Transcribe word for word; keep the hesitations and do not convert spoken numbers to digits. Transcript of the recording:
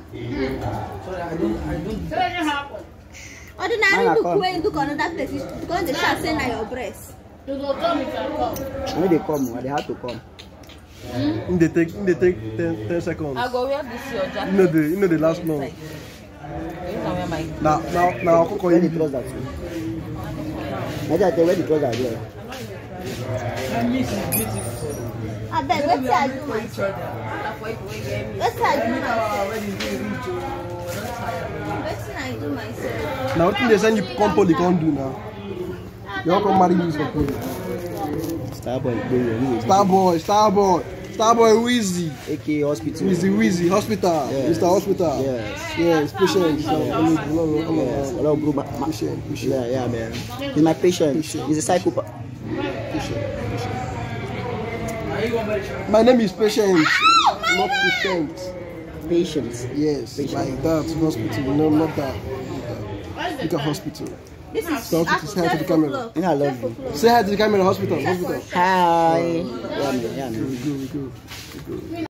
Sorry, I don't, I don't. So it happen. Ordinary look when look another place because they start saying at your breast. You go come, you can come. When they come, they have to come. Mm. They take, they take ten, ten seconds. I go wear this your jacket. You know the, you know the last long. You can wear my. Now, now, now, I'll call Where you. the trousers? Maybe I tell where the trousers there. I miss it beautiful. I beg, let's say I do myself. Let's say I do myself. Let's say I do myself. Now, what they send you come poly can't do now. You don't come marry you for poly. Starboy, baby. Starboy, Starboy, Starboy Wheezy. A K A hospital. Wheezy, Wheezy, hospital. Yes. Mister Hospital. Yes. Yes, patient. Yes. Hello, bro. Ma ma Patient, patient. Yeah, yeah, man. He's my patient. Patient. He's a psychopath. Patient, patient. My name is Patient, not Patient. Patience. Yes, Patient. like that, hospital. No, not that. Look at hospital. This is Talk to, say hi to the camera. And I love you. Say hi to the camera, hospital, hospital. Hi. Yeah, man. Yeah, man. We go, we go, we go.